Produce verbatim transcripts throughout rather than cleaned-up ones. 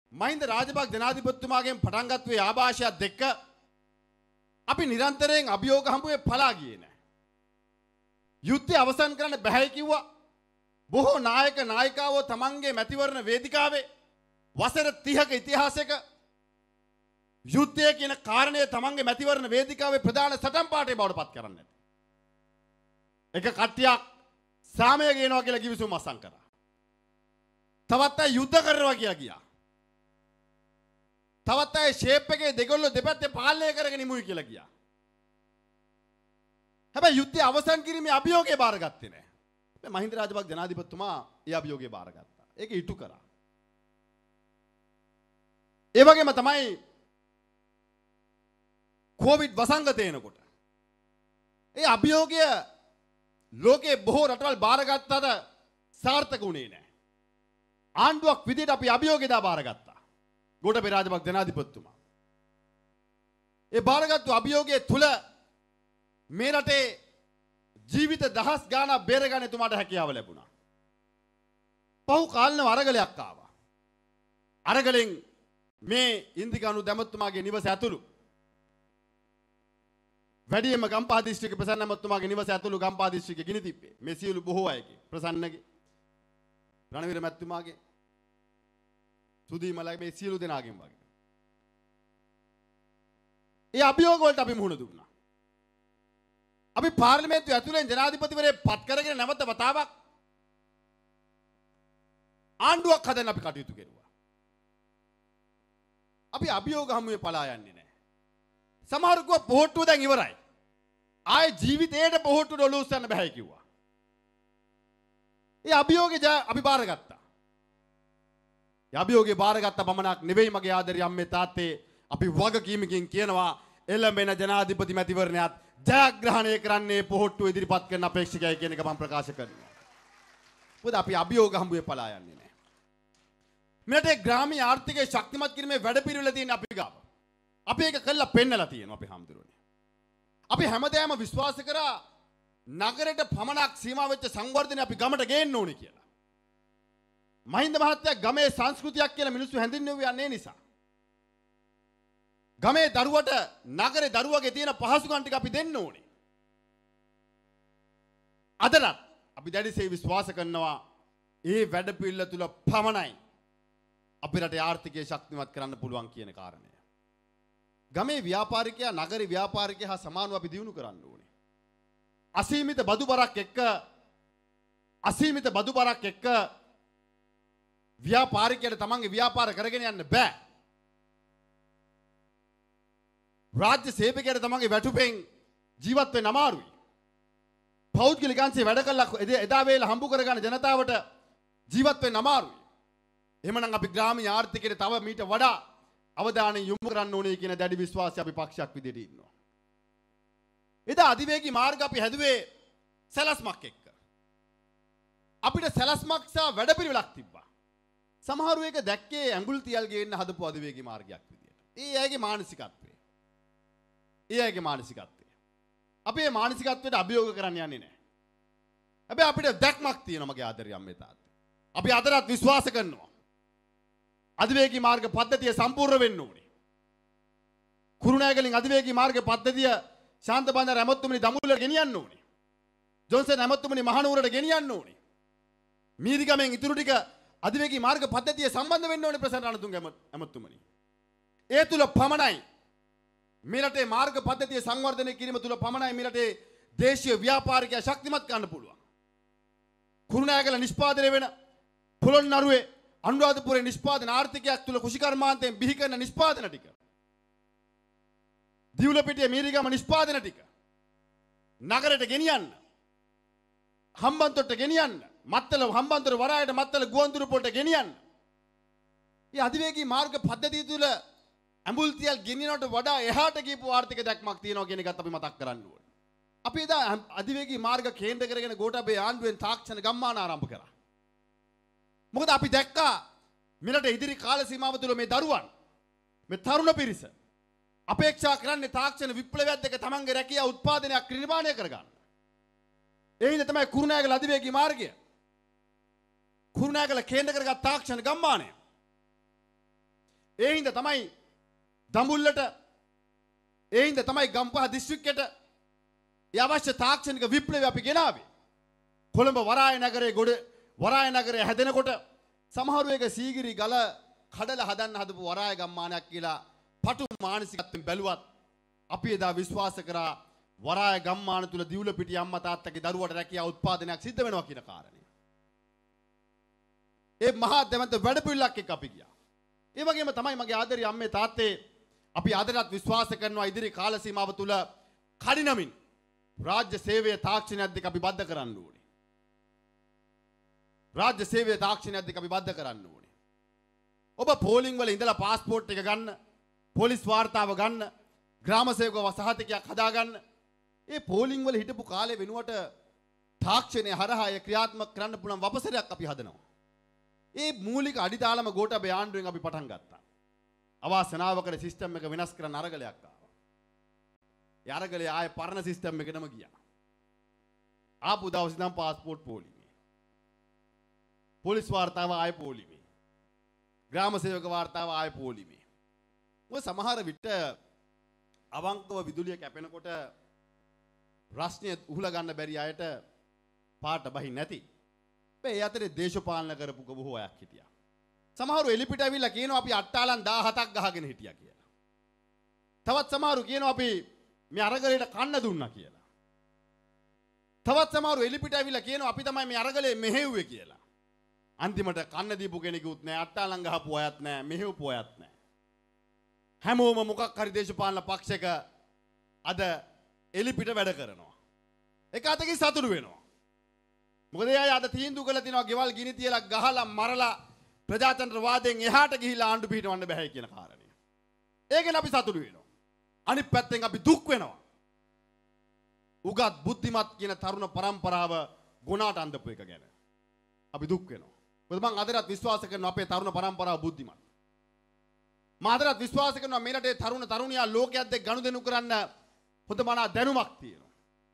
මහින්ද රාජපක්ෂ ජනාධිපතිතුමාගෙන් පටන් ගත්ත මේ ආభాෂයත් දෙක අපි නිරන්තරයෙන් අභියෝග හම්බුවේ පලා ගියේ නැහැ. යුද්ධය අවසන් කරන්න බෑ කිව්වා. බොහෝ නායක නායිකාවෝ තමන්ගේ මැතිවරණ වේදිකාවේ වසර තිහක ඉතිහාසයක යුද්ධය කියන කාරණය තමන්ගේ මැතිවරණ වේදිකාවේ ප්‍රධාන සටන් පාඨය බවට පත් කරන්නේ නැති. එක කට්ටියක් සාමය ගේනවා කියලා කිවිසුම් අසං කරා. තවත් අය යුද්ධ කරනවා කියලා ගියා. තවත් අය ෂේප් එකේ දෙගොල්ලෝ දෙපැත්තේ පාලනය කරගෙන ඉමුයි කියලා ගියා. හැබැයි යුද්ධය අවසන් කිරීමේ අභියෝගය බාරගත්තේ නැහැ. මේ මහින්ද රාජපක්ෂ ජනාධිපතිතුමා ඒ අභියෝගය බාරගත්තා. ඒක ඉටු කරා. ඒ වගේම තමයි කොවිඩ් වසංගතය එනකොට ඒ අභියෝගය ලෝකේ බොහෝ රටවල් බාරගත්තට සාර්ථක වුණේ නැහැ. ආණ්ඩුවක් විදිහට අපි අභියෝගය දා බාරගත්තා. ගෝඨාභය රාජපක්ෂ ජනාධිපතිතුමා. ඒ බාරගත්තු අභියෝගයේ තුල මේ රටේ ජීවිත දහස් ගාණක් බේරගන්න එතුමාට හැකියාව ලැබුණා. පහු කාලෙම අරගලයක් ආවා. අරගලෙන් මේ ඉන්දිකනු දැමතුමාගේ නිවස ඇතුළු වැඩියෙන්ම ගම්පහ දිස්ත්‍රික්ක ප්‍රසන්න ඇමතුමාගේ නිවස ඇතුළු ගම්පහ දිස්ත්‍රික්කෙ ගිනි තිබ්බේ. මේ සියලු බොහෝ අයගේ ප්‍රසන්නගේ රණවීර මැතිතුමාගේ සුදීමලගේ මේ සියලු දෙනාගෙන් වගේ. ඒ අභියෝග වලට අපි මුහුණ දුන්නා. අපි පාර්ලිමේන්තුව ඇතුලෙන් ජනාධිපතිවරයෙක් පත් කරගෙන නැවත වතාවක් ආණ්ඩුවක් හදන්න අපි කටයුතු කෙරුවා. අපි අභියෝග හමුවේ පලා යන්නේ නැහැ. සමහරු කිව්වා පොහොට්ටුව දැන් ඉවරයි. ආයේ ජීවිතේට පොහොට්ටුවට ඔලුව උස්සන්න බෑ කිව්වා. ඒ අභියෝගේ අපි බාරගත්තා. ඒ අභියෝගේ බාරගත්ත පමණක් නෙවෙයි මගේ ආදරේ අම්මේ තාත්තේ අපි වගකීමකින් කියනවා එළඹෙන ජනාධිපති මැතිවරණයත් ජයග්‍රහණය කරන්නේ පොහොට්ටුව ඉදිරිපත් කරන අපේක්ෂකයයි කියන එක මම ප්‍රකාශ කරනවා. මොකද අපි අභියෝග හම්බුවේ පලා යන්නේ නැහැ. මෙතේ ග්‍රාමීය ආර්ථිකය ශක්තිමත් කිරීමේ වැඩපිළිවෙල තියෙන අපි ගාව. අපි ඒක කළා පෙන්නලා තියෙනවා අපි හම්දුරනේ. අපි හැමදාම විශ්වාස කරා නගරයට පමණක් සීමා වෙච්ච සංවර්ධනය අපි ගමට ගේන්න ඕනේ කියලා. මහින්ද මහත්තයා ගමේ සංස්කෘතියක් කියලා මිනිස්සු හැඳින්වුවේ යන්නේ නිසා. ගමේ දරුවට නගරේ දරුවගේ තියෙන පහසුකම් ටික අපි දෙන්න ඕනේ. අදට අපි දැඩිසේ විශ්වාස කරනවා ඒ වැඩපිළිවෙල තුල පමණයි අපේ රටේ ආර්ථිකය ශක්තිමත් කරන්න පුළුවන් කියන කාරණය. ගමේ ව්‍යාපාරිකයා නගරේ ව්‍යාපාරිකයා හා සමානව අපි දියුණු කරන්න ඕනේ. අසීමිත බදු බරක් එක්ක අසීමිත බදු බරක් එක්ක ව්‍යාපාරිකයට තමන්ගේ ව්‍යාපාර කරගෙන යන්න බෑ. රාජ්‍ය සේවකයට තමන්ගේ වැටුපෙන් ජීවත් වෙන්න අමාරුයි. පෞද්ගලික අංශේ වැඩ කළා එදා වේල හම්බ කරගන්න ජනතාවට ජීවත් වෙන්න අමාරුයි. එහෙමනම් අපි ග්‍රාමීය ආර්ථිකයට තව මීට වඩා අවධානය යොමු කරන්න ඕනේ කියන දැඩි විශ්වාසය අපි පක්ෂයක් විදිහට ඉන්නවා. එදා අධිවේගී මාර්ග අපි හැදුවේ සැලැස්මක් එක්ක. අපිට සැලැස්මක් සහ වැඩපිළිවෙලක් තිබ්බා. සමහරු එක දැක්කේ ඇඟුල් තියල් ගේන්න හදපු අධිවේගී මාර්ගයක් විදිහට. ඒ අයගේ මානසිකත්වය. ඒ අයගේ මානසිකත්වය. අපි මේ මානසිකත්වයට අභියෝග කරන්න යන්නේ නැහැ. හැබැයි අපිට දැක්මක් තියෙනවා මගේ ආදරේ අම්මේ තාත්තේ. අපි අදටත් විශ්වාස කරනවා. අධිවේගී මාර්ග පද්ධතිය සම්පූර්ණ වෙන්න ඕනේ. කුරුණෑගලින් අධිවේගී මාර්ග පද්ධතිය ශාන්තබන්දර ඇමතුමනි දඹුල්ලට ගෙනියන්න ඕනේ. ජොන්සන් ඇමතුමනි මහනුවරට ගෙනියන්න ඕනේ. මීරිගමෙන් ඉතුරු ටික අධිවේගී මාර්ග පද්ධතිය සම්බන්ධ වෙන්න ඕනේ ප්‍රසන්න රණතුංග ඇමතුමනි. ඒ තුල පමණයි මේ රටේ මාර්ග පද්ධතිය සංවර්ධනය කිරීම තුල පමණයි මේ රටේ දේශීය ව්‍යාපාරිකයා ශක්තිමත් කරන්න පුළුවන්. කුරුණෑගල නිෂ්පාදනය වෙන පොළොන්නරුවේ අනුරාධපුරේ නිෂ්පාදන ආර්ථිකයක් තුල කුෂිකර්මාන්තයෙන් බිහි කරන නිෂ්පාදන ටික. දිවුලපිටිය මීරිගම නිෂ්පාදන ටික නගරයට ගෙනියන්න. හම්බන්තොට ගෙනියන්න. මත්තල හම්බන්තොට වරායට මත්තල ගුවන්තුරු පොළට ගෙනියන්න. මේ අධිවේගී මාර්ග පද්ධතිය තුල ඇඹුල් තියල් ගෙනියනවට වඩා එහාට ගියපු ආර්ථික දැක්මක් තියෙනවා කියන එකත් අපි මතක් කරන්න ඕනේ. අපි එදා අධිවේගී මාර්ග කේන්ද්‍ර කරගෙන ගෝඨාභය ආණ්ඩුවෙන් තාක්ෂණ ගම්මාන ආරම්භ කරා. මොකද අපි දැක්කා මෙලට ඉදිරි කාල සීමාව තුළ මේ දරුවන් මේ තරුණ පිරිස අපේක්ෂා කරන්නේ තාක්ෂණ විප්ලවයත් එක්ක තමන්ගේ රැකියාව උත්පාදනයක් නිර්මාණය කරගන්න. ඒ හින්දා තමයි කුරුණෑගල අධිවේගී මාර්ගය කුරුණෑගල කේන්ද්‍ර කරගත් තාක්ෂණ ගම්මානය ඒ හින්දා තමයි දඹුල්ලට ඒ හින්දා තමයි ගම්පහ දිස්ත්‍රික්කයට ඒ අවශ්‍ය තාක්ෂණික විප්ලවය අපි ගෙනාවේ. කොළඹ වරාය නගරයේ ගොඩ වරාය නගරය හැදෙනකොට සමහරු එක සීගිරි ගල කඩලා හදන්න හදපු වරාය ගම්මානයක් කියලා පටු මානසිකත්වයෙන් බැලුවත් අපි එදා විශ්වාස කරා වරාය ගම්මාන තුල දිවුල පිටි අම්මා තාත්තගේ දරුවට රැකියාව උත්පාදනයක් සිද්ධ වෙනවා කියන කාරණේ. ඒ මහා දෙමන්ත වැඩපිළිවෙලක් එක්ක අපි ගියා. ඒ වගේම තමයි මගේ ආදරේ අම්මේ තාත්තේ අපි අදටත් විශ්වාස කරනවා ඉදිරි කාල සීමාව තුල කඩිනමින් රාජ්‍ය සේවයේ තාක්ෂණයක් දෙක අපි බද්ධ කරන්න ඕනේ. රාජ්‍ය සේවයේ තාක්ෂණයක් දෙක අපි බද්ධ කරන්න ඕනේ. ඔබ පෝලිං වල ඉඳලා પાස්පෝර්ට් එක ගන්න, පොලිස් වාර්තාව ගන්න, ග්‍රාම සේවක සහතිකයක් හදාගන්න. ඒ පෝලිං වල හිටපු කාලේ වෙනුවට තාක්ෂණය හරහා ඒ ක්‍රියාත්මක කරන්න පුළුවන් වපසරයක් අපි හදනවා. ඒ මූලික අඩිතාලම ගෝඨාභය ආණ්ඩුවෙන් අපි පටන් ගත්තා. අවාසනාවකට සිස්ටම් එක වෙනස් කරන්න අරගලයක් ආවා. ඒ අරගලේ ආයේ පරණ සිස්ටම් එකටම ගියා. ආපු දවසේ ඉඳන් પાස්පෝර්ට් පෝලිමේ. පොලිස් වාර්තාව ආයේ පෝලිමේ. ග්‍රාම සේවක වාර්තාව ආයේ පෝලිමේ. ඔය සමහර විට අවංකව විදුලිය කැපෙනකොට රස්නිය උහුලා ගන්න බැරි අයට පාට බහි නැති. මේ අතරේ දේශපාලන කරපු බොහෝ අයක් හිටියා. සමහරු එලිපිට ඇවිල්ලා කියනවා අපි අට්ටාලන් දහහතක් ගහගෙන හිටියා කියලා. තවත් සමහරු කියනවා අපි මේ අරගලයට කන්න දුන්නා කියලා. තවත් සමහරු එලිපිට ඇවිල්ලා කියනවා අපි තමයි මේ අරගලේ මෙහෙව්වේ කියලා. අන්තිමට කන්න දීපු කෙනෙකුත් නැහැ, අට්ටාලන් ගහපු අයත් නැහැ, මෙහෙව්පු අයත් නැහැ. හැමෝම මොකක් හරි දේශපාලන පක්ෂයක අද එලිපිට වැඩ කරනවා. එක අතකින් සතුටු වෙනවා. මොකද එයා අද තීන්දුව කළා තිනවා ගෙවල් ගිනි තියලා ගහලා මරලා ප්‍රජාතන්ත්‍රවාදයෙන් එහාට ගිහිලා ආණ්ඩු පිහිටවන්න බෑ කියන කාරණය. ඒකෙන් අපි සතුටු වෙනවා. අනිත් පැත්තෙන් අපි දුක් වෙනවා. උගත් බුද්ධිමත් කියන තරුණ පරම්පරාව ගුණාට අඳපු එක ගැන. අපි දුක් වෙනවා. මොකද මම අදටත් විශ්වාස කරනවා අපේ තරුණ පරම්පරාව බුද්ධිමත්. මම අදටත් විශ්වාස කරනවා මේ රටේ තරුණ තරුණියා ලෝකයක් එක්ක ගනුදෙනු කරන්න හොඳ මනා දැනුමක් තියෙනවා.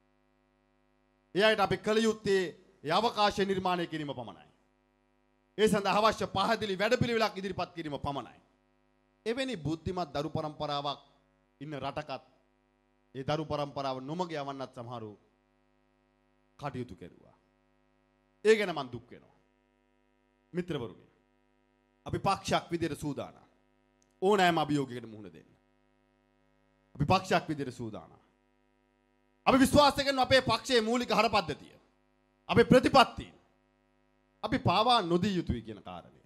එයාට අපි කල යුත්තේ ඒ අවකාශය නිර්මාණය කිරීම පමණයි. ඒ සඳහා අවශ්‍ය පහදලි වැඩපිළිවෙලක් ඉදිරිපත් කිරීම පමණයි. එවැනි බුද්ධිමත් දරු පරම්පරාවක් ඉන්න රටකත් ඒ දරු පරම්පරාව නොමග යවන්නත් සමහරු කටයුතු කෙරුවා. ඒ ගැන මම දුක් වෙනවා. මිත්‍රවරුනි, අපි පක්ෂයක් විදිහට සූදානම්. ඕනෑම අභියෝගයකට මුහුණ දෙන්න. අපි පක්ෂයක් විදිහට සූදානම්. අපි විශ්වාස කරන අපේ පක්ෂයේ මූලික හරපද්ධතිය, අපේ ප්‍රතිපත්තිය අපි පාවා නොදී යුතුයි කියන කාරණය.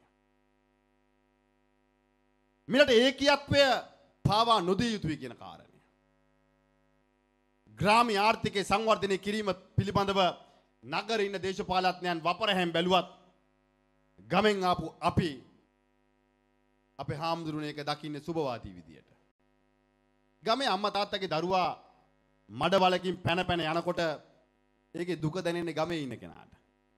මිලට ඒකීයත්වය පාවා නොදී යුතුයි කියන කාරණය. ග්‍රාමීය ආර්ථිකයේ සංවර්ධනය කිරීම පිළිබඳව නගරේ ඉන්න දේශපාලඥයන් වපරැහැම් බැලුවත් ගමෙන් ආපු අපි අපේ හාමුදුරුවනේ එක දකින්නේ සුබවාදී විදියට. ගමේ අම්මා තාත්තගේ දරුවා මඩ වලකින් පැන පැන යනකොට ඒකේ දුක දැනෙන්නේ ගමේ ඉන්න කෙනාට.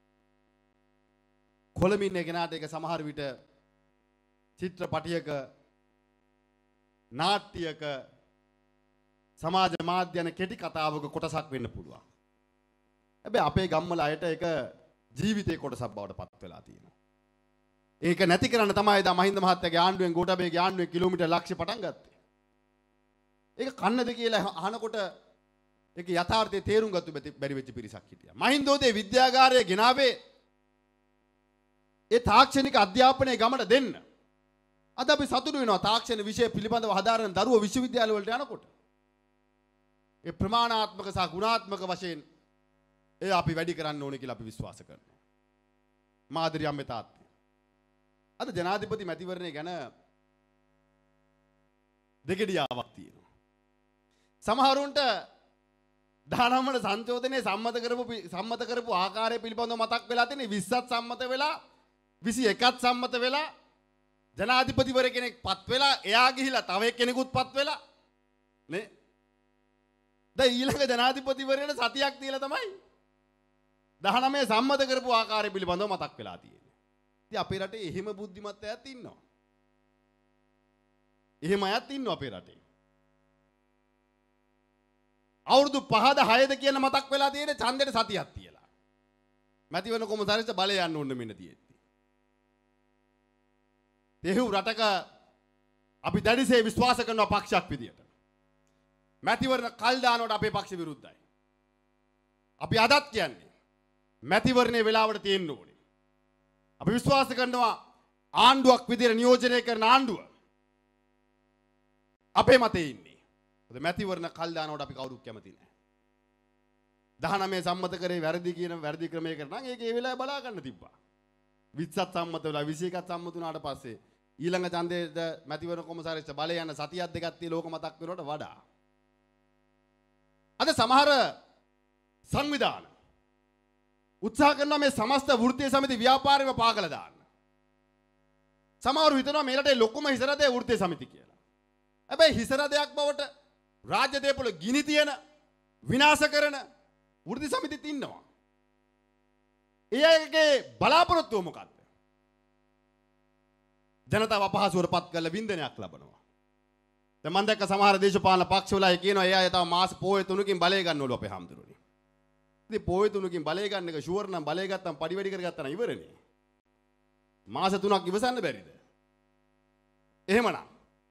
කොළඹ ඉන්න කෙනාට ඒක සමහර විට චිත්‍රපටයක, නාට්‍යයක, සමාජ මාධ්‍යන කෙටි කතාවක කොටසක් වෙන්න පුළුවන්. හැබැයි අපේ ගම්වල අයට ඒක ජීවිතේ කොටසක් බවට පත් වෙලා තියෙනවා. ඒක නැති කරන්න තමයි දා මහින්ද මහත්තයාගේ ආණ්ඩුවෙන් ගෝඨාභයගේ ආණ්ඩුවෙන් කිලෝමීටර් ලක්ෂ පටන් ගත්තේ. ඒක කන්නද කියලා අහනකොට ඒක යථාර්ථයේ තේරුම් ගත්ත බැරි වෙච්ච පිරිසක් හිටියා. මහින්දෝදේ විද්‍යාගාරයේ ගෙනාවේ ඒ තාක්ෂණික අධ්‍යාපනයේ ගමට දෙන්න. අද අපි සතුටු වෙනවා තාක්ෂණ විෂය පිළිබඳව හදාරන දරුවෝ විශ්වවිද්‍යාල වලට යනකොට. ඒ ප්‍රමාණාත්මක සහ ගුණාත්මක වශයෙන් ඒ අපි වැඩි කරන්න ඕනේ කියලා අපි විශ්වාස කරනවා. මාදිරි අම්මේ තාත්තේ. අද ජනාධිපති මැතිවරණය ගැන දෙකඩියාවක් තියෙනවා. සමහරුන්ට දහනම වල සංශෝධනයේ සම්මත කරපු සම්මත කරපු ආකාරය පිළිබඳව මතක් වෙලා තියෙන විස්සත් සම්මත වෙලා විසි එකත් සම්මත වෙලා ජනාධිපතිවර කෙනෙක් පත් වෙලා එයා ගිහිලා තව එක්කෙනෙකුත් පත් වෙලා නේ දැන් ඊළඟ ජනාධිපතිවරයට සතියක් තියලා තමයි දහනම සම්මත කරපු ආකාරය පිළිබඳව මතක් වෙලා තියෙන්නේ. ඉතින් අපේ රටේ එහෙම බුද්ධිමත් අයත් ඉන්නවා. එහෙම අයත් ඉන්නවා අපේ රටේ. අවුරුදු පහද හයද කියන මතක් වෙලා තියෙන ඡන්දෙට සතියක් තියලා. මැතිවරණ කොමසාරිස්ට බලය යන්න ඕන මෙන්න තියෙද්දි. තෙහු රටක අපි දැඩිසේ විශ්වාස කරනවා පක්ෂයක් විදියට. මැතිවරණ කල් දානකොට අපේ පක්ෂ විරුද්ධයි. අපි අදත් කියන්නේ මැතිවරණයේ වෙලාවට තියෙන්න ඕනේ. අපි විශ්වාස කරනවා ආණ්ඩුවක් විදියට නියෝජනය කරන ආණ්ඩුව අපේ මතේ ඉන්නේ. මොකද මැතිවරණ කල් දානකොට අපි කවුරුත් කැමති නැහැ. දහනවය සම්මත කරේ වැරදි කියන වැරදි ක්‍රමයකට නම් ඒක ඒ වෙලාවේ බලා ගන්න තිබ්බා. විස්සත් සම්මත වෙලා විසි එකත් සම්මත වුණාට පස්සේ ඊළඟ ඡන්දයේද මැතිවරණ කොමසාරිස්ට බලය යන සතියක් දෙකක් තිය ලෝක මතක් වෙනවට වඩා අද සමහර සංවිධාන උත්සාහ කරනවා මේ සමස්ත වෘත්තීය සමිති ව්‍යාපාරෙම පාගල දාන්න. සමහරව හිතනවා මේ රටේ ලොකුම හිසරදේ වෘත්තීය සමිති කියලා. හැබැයි හිසරදයක් බවට රාජ්‍ය දේපොළ ගිනි තියන විනාශ කරන වෘත්තීය සමිතිත් ඉන්නවා. එයාගේ බලාපොරොත්තුව මොකක්ද? ජනතාව අපහසුවට පත් කරලා වින්දනයක් ලබනවා. දැන් මම දැක්ක සමහර දේශපාලන පක්ෂවල අය කියනවා එයා තව මාස පොය තුනකින් බලය ගන්නවලු අපේ හැමදෙරුවනේ. ඉතින් පොය තුනකින් බලය ගන්න එක ෂුවර් නම් බලය ගත්තම පඩි වැඩි කරගත්තා නම් ඉවරනේ. මාස තුනක් ඉවසන්න බැරිද? එහෙමනම්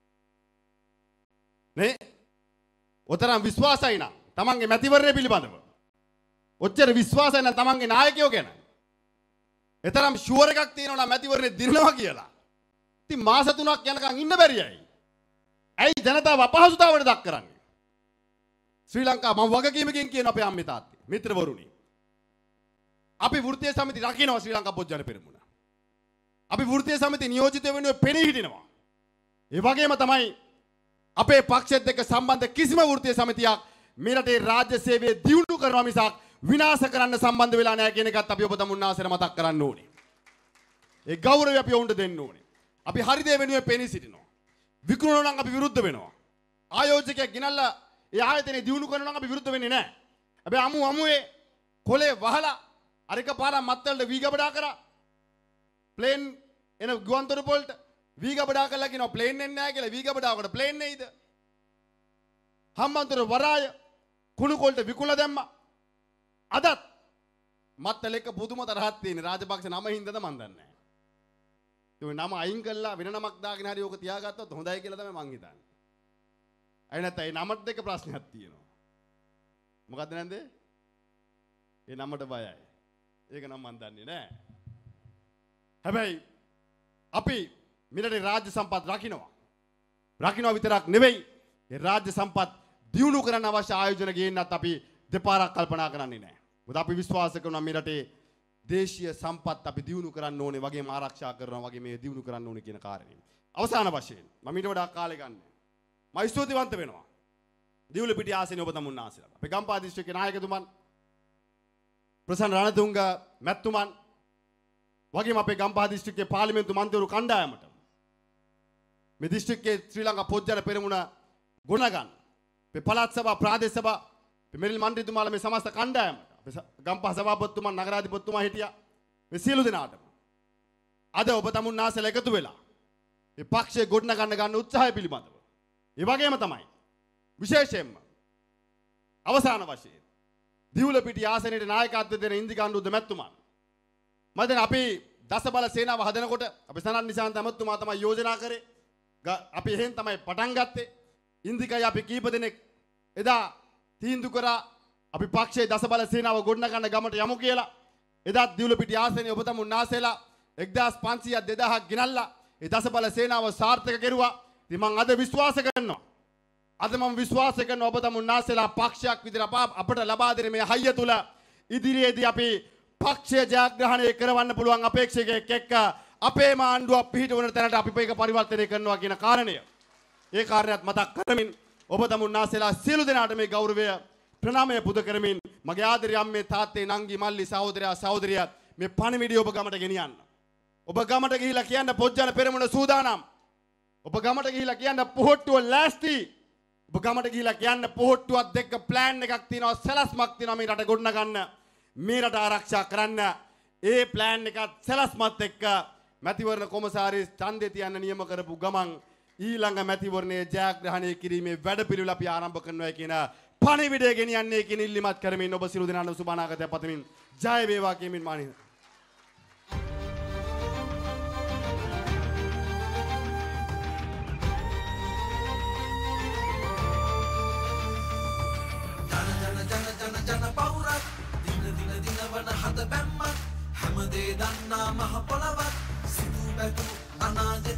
නේ ඔතරම් විශ්වාසයි නම් තමන්ගේ මැතිවරණය පිළිබඳව ඔච්චර විශ්වාසයි නම් තමන්ගේ නායකයෝ ගැන එතරම් ෂුවර් එකක් තියෙනවා නම් මැතිවරණේ දිනනවා කියලා. ඉතින් මාස තුනක් යනකම් ඉන්න බැරියයි. ඇයි ජනතාව අපහසුතාවයට දක් කරන්නේ? ශ්‍රී ලංකා මම වගකීමකින් කියන අපේ අම්මේ තාත්තේ මිත්‍රවරුනි. අපි වෘත්තීය සමිති රකින්නවා ශ්‍රී ලංකා පොත්ජන පෙරමුණ. අපි වෘත්තීය සමිති නියෝජිත වෙනුවෙන් පෙනී හිටිනවා. ඒ වගේම තමයි අපේ පක්ෂෙත් එක්ක සම්බන්ධ කිසිම වෘත්තීය සමිතියක් මේ රටේ රාජ්‍ය සේවය දියුණු කරනවා මිසක් විනාශ කරන්න සම්බන්ධ වෙලා නැහැ කියන එකත් අපි ඔබ තමුන්නාසර මතක් කරන්න ඕනේ. ඒ ගෞරවය අපි වුන්ට දෙන්න ඕනේ. අපි හරි දේ වෙනුවෙන් පෙනී සිටිනවා. විකුණනවා නම් අපි විරුද්ධ වෙනවා. ආයෝජකයෙක් ගෙනල්ලා ඒ ආයතනේ දියුණු කරනවා නම් අපි විරුද්ධ වෙන්නේ නැහැ. හැබැයි අමු අමුවේ කොලේ වහලා අර එක පාරක් මත්තල්ට වීගබඩා කරා. ප්ලේන් එන ගුවන්තොටුප වලට වීගබඩා කරලා කියනවා ප්ලේන් එන්නේ නැහැ කියලා. වීගබඩාවකට ප්ලේන් නෙයිද? හම්බන්තොට වරාය කුණු කොල්ට විකුණලා දැම්මා. අදත් මත්තල එක පුදුම තරහක් තියෙන රාජපක්ෂ නම හින්දාද මන් දන්නේ නැහැ. ඒ නම අයින් කළා වෙන නමක් දාගෙන හරි ඕක තියාගත්තොත් හොඳයි කියලා තමයි මං හිතන්නේ. අය නැත්නම් ඒ නමත් දෙක ප්‍රශ්නයක් තියෙනවා. මොකද්ද නැන්ද? ඒ නමට බයයි. ඒක නම් මන් දන්නේ නැහැ. හැබැයි අපි මිලට රාජ්‍ය සම්පත් රකින්නවා. රකින්නවා විතරක් නෙවෙයි ඒ රාජ්‍ය සම්පත් දියුණු කරන්න අවශ්‍ය ආයෝජන ගේන්නත් අපි දෙපාරක් කල්පනා කරන්නේ නැහැ. මොකද අපි විශ්වාස කරනවා මේ රටේ දේශීය සම්පත් අපි දියුණු කරන්න ඕනේ වගේම ආරක්ෂා කරනවා වගේ මේ දියුණු කරන්න ඕනේ කියන කාරණේ. අවසාන වශයෙන් මම ඊට වඩා කාලය ගන්න. මම ස්තුතිවන්ත වෙනවා. දියුලපිටිය ආසනේ ඔබ තමුන් ආසලා. අපේ ගම්පහ දිස්ත්‍රික්කේ නායකතුමන් ප්‍රසන්න රණතුංග මැතිතුමන් වගේම අපේ ගම්පහ දිස්ත්‍රික්කයේ පාර්ලිමේන්තු මන්ත්‍රීවරු කණ්ඩායමට මේ දිස්ත්‍රික්කයේ ශ්‍රී ලංකා පොත්ජන පෙරමුණ ගුණගන්න. මේ පළාත් සභා ප්‍රාදේශ සභා මෙරිල් මන්ත්‍රීතුමාලා මේ සමස්ත කණ්ඩායමට ගම්පහ සභාපතිතුමා නගරාධිපතිතුමා හිටියා මේ සියලු දෙනාටම අද ඔබ තමුන් ආසල එකතු වෙලා මේ පක්ෂය ගොඩනගන්න ගන්න උත්සාහය පිළිබඳව ඒ වගේම තමයි විශේෂයෙන්ම අවසාන වශයෙන් දියුලපිටිය ආසනයේ නායකත්වය දෙන ඉන්දිකාණ්ඩුද්ද මැතිතුමන් මම දැන් අපි දසබල සේනාව හදනකොට අපි සනත් නිශාන්ත මැතිතුමා තමයි යෝජනා කරේ අපි එහෙන් තමයි පටන් ගත්තේ ඉන්දිකයි අපි කීප දෙනෙක් එදා තීන්දුව කරා අපි පක්ෂයේ දසබල සේනාව ගොඩනගන්න ගමට යමු කියලා එදාත් දියුලපිටිය ආසනයේ ඔබ තමුන් ආසෙලා එක්දාස් පන්සීයක් දෙදාහක් ගෙනල්ලා ඒ දසබල සේනාව සාර්ථක කෙරුවා. ඉතින් මම අද විශ්වාස කරනවා අද මම විශ්වාස කරනවා ඔබ තමුන් ආසෙලා පක්ෂයක් විදිහට අපට ලබා දෙන මේ හයිය තුල ඉදිරියේදී අපි පක්ෂය ජයග්‍රහණය කරවන්න පුළුවන් අපේක්ෂකයෙක් එක්ක අපේම ආණ්ඩුවක් පිහිටවන තැනට අපි මේක පරිවර්තනය කරනවා කියන කාරණය. ඒ කාරණයක් මතක් කරමින් ඔබ තමුන් ආසෙලා සියලු දෙනාට මේ ගෞරවය ප්‍රණාමය පුද කරමින් මගේ ආදරේ අම්මේ තාත්තේ නංගි මල්ලි සහෝදරයා සහෝදරියත් මේ පණිවිඩය ඔබ ගමට ගෙනියන්න. ඔබ ගමට ගිහිලා කියන්න පොත්ජන පෙරමුණ සූදානම්. ඔබ ගමට ගිහිලා කියන්න පොහොට්ටුව ලෑස්ති. ඔබ ගමට ගිහිලා කියන්න පොහොට්ටුවක් දෙක ප්ලෑන් එකක් තියෙනවා සැලැස්මක් තියෙනවා මේ රට ගොඩනගන්න. මේ රට ආරක්ෂා කරන්න. ඒ ප්ලෑන් එකත් සැලැස්මත් එක්ක මැතිවරණ කොමසාරිස් ඡන්දේ තියන්න නියම කරපු ගමන් ඊළඟ මැතිවරණයේ ජයග්‍රහණය කිරීමේ වැඩපිළිවෙල අපි ආරම්භ කරනවා කියන පණිවිඩය ගෙනියන්නේ කියන ඉල්ලීමත් කරමින් ඔබ සියලු දෙනාට සුබ අනාගතයක් පතමින් ජය වේවා කියමින් මානි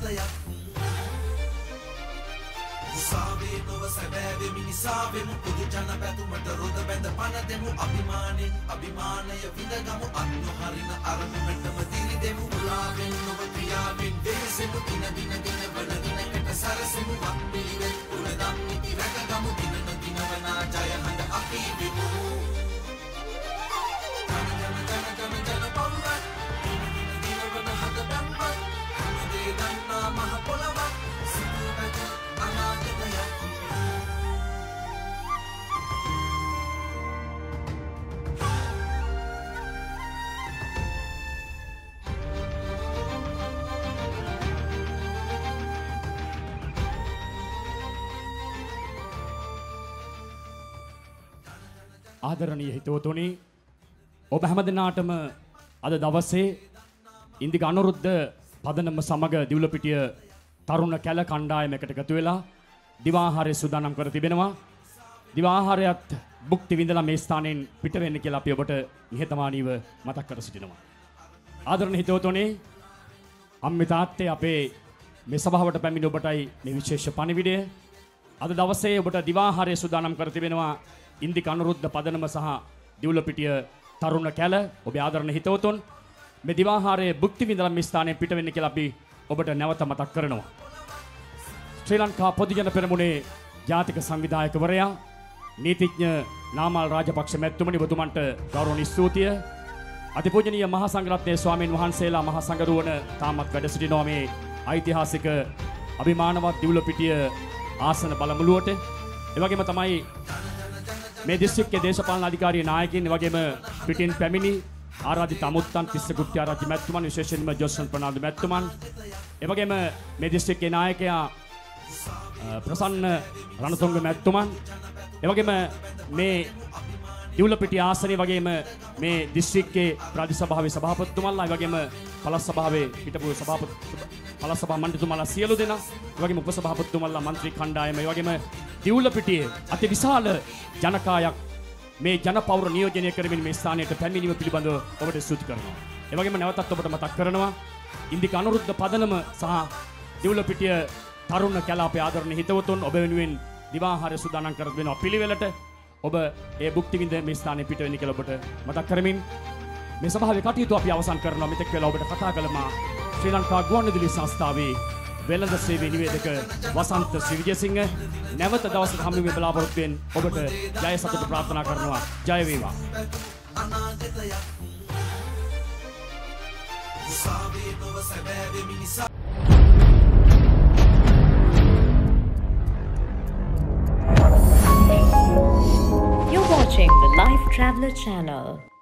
Save nova sabave minisave mu pudu jana patumata roda benda pana demu abhimane abhimanaya vidagamu annu harina aramu mettama diri demu ulaven nova priyaven vesemu dina dina dina vana dina kata sarasemu vammilive uladam niti ragagamu dinana dinavana jaya handa api vimu jana jana jana jana jana pawwa dina dinavana handa damma hamade danna mahapolava siddhaka anagaya ආදරණීය හිතවතුනි ඔබ හැමදෙනාටම අද දවසේ ඉන්දික අනුරුද්ධ පදනම සමග දිවුලපිටිය තරුණ කැල කණ්ඩායමකට එකතු වෙලා දිවාහාරය සූදානම් කර තිබෙනවා. දිවාහාරයත් භුක්ති විඳලා මේ ස්ථානයෙන් පිට වෙන්න කියලා අපි ඔබට නිහතමානීව මතක් කර සිටිනවා. ආදරණීය හිතවතුනි අම්මේ තාත්තේ අපේ මේ සභාවට පැමිණ ඔබටයි මේ විශේෂ පණිවිඩය. අද දවසේ ඔබට දිවාහාරය සූදානම් කර තිබෙනවා. ඉන්දික අනුරුද්ධ පදනම සහ දිවුලපිටිය තරුණ කැල ඔබේ ආදරණීය හිතවතුන් මේ දිවාහාරයේ භුක්ති විඳලා මේ ස්ථානයෙන් පිට වෙන්න කියලා අපි ඔබට නැවත මතක් කරනවා. ශ්‍රී ලංකා පොදුජන පෙරමුණේ ජාතික සංවිධායකවරයා නීතිඥ නාමල් රාජපක්ෂ මැතිතුමනි ඔබතුමන්ට ගෞරවනීය ස්තුතිය. අතිපූජනීය මහා සංඝරත්නයේ ස්වාමීන් වහන්සේලා මහා සංඝරුවන තාමත් වැඩ සිටිනවා මේ ඓතිහාසික අභිමානවත් දිවුලපිටිය ආසන බලමුළුවට. ඒ වගේම තමයි මේ දිස්ත්‍රික්කයේ දේශපාලන අධිකාරී නායකයින් වගේම පිටින් පැමිණි ආරාධිත අමුත්තන් තිස්ස කුට්ටිආරච්චි මැතිතුමන් විශේෂයෙන්ම ජොස්සන් ප්‍රනාන්දු මැතිතුමන් ඒ වගේම මේ දිස්ත්‍රික්කයේ නායකයා ප්‍රසන්න රණතුංග මැතිතුමන් ඒ වගේම මේ දිවුලපිටිය ආසනයේ වගේම මේ දිස්ත්‍රික්කයේ ප්‍රාදේශ සභාවේ සභාපතිතුමන්ලා ඒ වගේම පළාත් සභාවේ හිටපු සභාපති පළාත් සභා මණ්ඩලතුමාලා සියලු දෙනා ඒ වගේම උපසභාපතිතුමන්ලා മന്ത്രി කණ්ඩායම ඒ වගේම දිවුලපිටියේ අති විශාල ජනකායක් මේ ජනපෞර නියෝජනය කරමින් මේ ස්ථානයට පැමිණීම පිළිබඳව ඔබට ස්තුති කරනවා. ඒ වගේම නැවතත් ඔබට මතක් කරනවා ඉන්දික අනුරුද්ධ පදනම සහ දිවුලපිටිය තරුණ කැල අපේ ආදරණීය හිතවතුන් ඔබ වෙනුවෙන් දිවාහාරය සූදානම් කර දෙනවා පිළිවෙලට ඔබ ඒ භුක්ති විඳ මේ ස්ථානයේ පිට වෙන්න කියලා ඔබට මතක් කරමින් මේ සභාවේ කටයුතු අපි අවසන් කරනවා. මෙතෙක් වෙලා ඔබට කතා කළමා ශ්‍රී ලංකා ගුවන්විදුලි සංස්ථාවේ වෙළඳ සේවයේ නිවේදක වසන්ත ශ්‍රී විජේසිංහ නැවත දවසක හමු වෙන බලාපොරොත්තුෙන් ඔබට ජය සතුට ප්‍රාර්ථනා කරනවා. ජය වේවා. You're watching the Life Traveller channel.